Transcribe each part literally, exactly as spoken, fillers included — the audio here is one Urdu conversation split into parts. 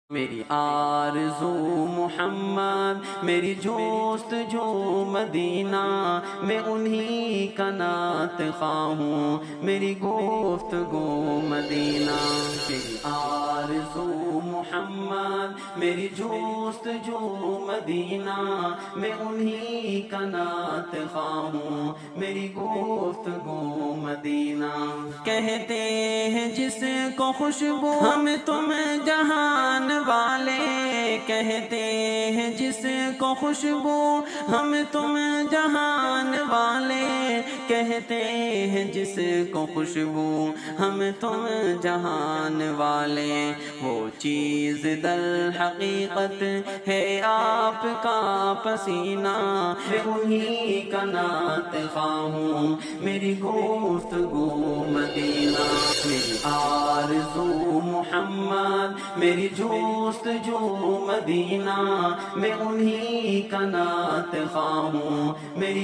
میری آرزو محمد، میری جوست جو مدینہ، میں انہی کا نعت خواہ ہوں، میری گفتگو مدینہ۔ میری آرزو محمد، میری جوست جو مدینہ، میں انہی کا نعت خواہ ہوں، میری گفتگو مدینہ۔ کہتے ہیں جس کو خوشبو ہم تم جہان والے، کہتے ہیں جس کو خوشبو ہم تم جہان والے، کہتے ہیں جس کو خوشبو ہم تم جہان والے، وہ چیز در حقیقت ہے آپ کا پسینہ، میں انہی کا نعت خواہ ہوں، میری گفتگو مدینہ۔ میری آرزو محمد، میری جوست جو مدینہ، میں انہی کا نعت خواہ ہوں، میری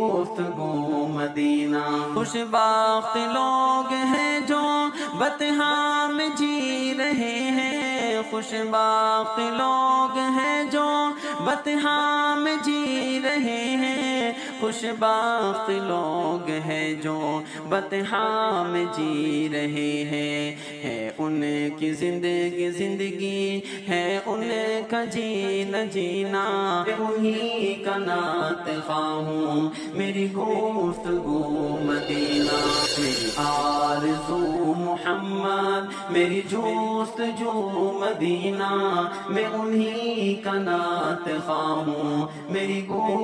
گفتگو مدینہ۔ خوش بخت لوگ ہیں جو بطحا میں جی رہے ہیں، خوش بخت لوگ ہیں جو بطحا میں جی رہے ہیں، خوش بخت لوگ ہیں جو بطحا میں جی رہے ہیں، ہے ان کی زندگی زندگی ہے ان کا جینا جینا، میں انہی کا نعت خواہ ہوں، میری گفتگو مدینہ۔ میری آرزو محمد، میری جوست جو مدینہ، میں انہی کا نعت خواہ ہوں، میری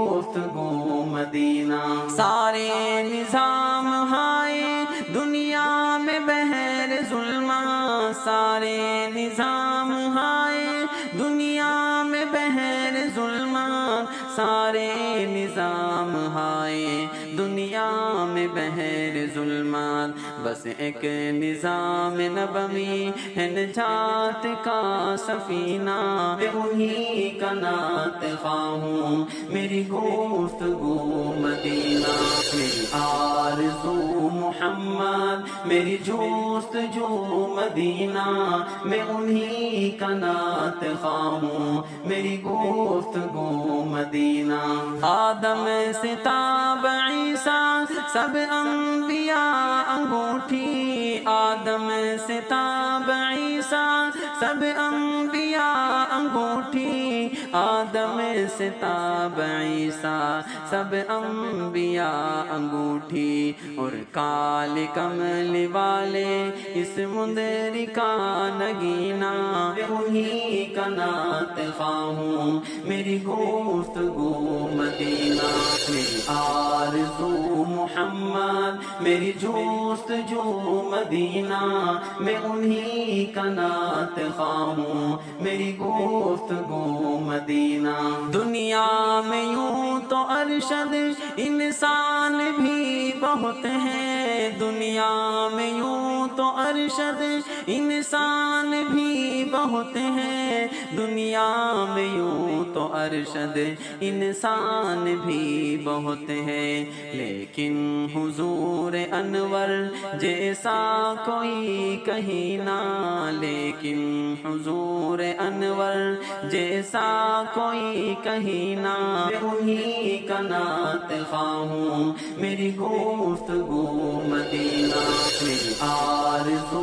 گفتگو مدینہ۔ سارے نظام ہائے دنیا میں بہر ظلمہ، سارے نظام ہائے دنیا میں بہر ظلمہ، سارے نظام ہائے دنیا میں بہر ظلمات، بس ایک نظام نبوی ہے نجات کا سفینہ، میں انہی کا نعت خواہ ہوں، میری گفتگو مدینہ۔ میری آرزو محمد، میری جوست جو مدینہ، میں انہی کا نعت خواہ ہوں، میری گفتگو مدینہ۔ آدم سے تاب عیسیٰ سب انبیاء انگوٹھی، آدم سے تاب عیسیٰ سب انبیاء انگوٹھی، آدم سے تاب عیسیٰ سب انبیاء انگوٹھی، اور کال کمل والے اس مندر کا نگینہ، میں انہی کا نعت خواہ ہوں، میری گفتگو مدینہ۔ میری آرزو محمد، میری جوست جو مدینہ، میں انہی کا نعت خواہ ہوں، میری گفتگو مدینہ۔ دنیا میں یوں تو ارشد انسان بھی بہت ہیں، دنیا میں یوں تو ارشد انسان بھی بہت ہیں، دنیا میں یوں تو ارشد انسان بھی بہت ہیں، لیکن حضور انور جیسا کوئی کہیں نہ، لیکن حضور انور جیسا کوئی کہیں نہ، میں انہی کا نعت خواہ ہوں، میری گفتگو مدینہ۔ میری آرزو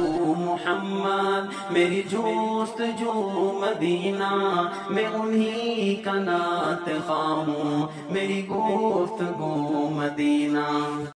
محمد، میری جوست جو مدینہ، میں انہی کا نعت خواہ ہوں، میری گفتگو مدینہ۔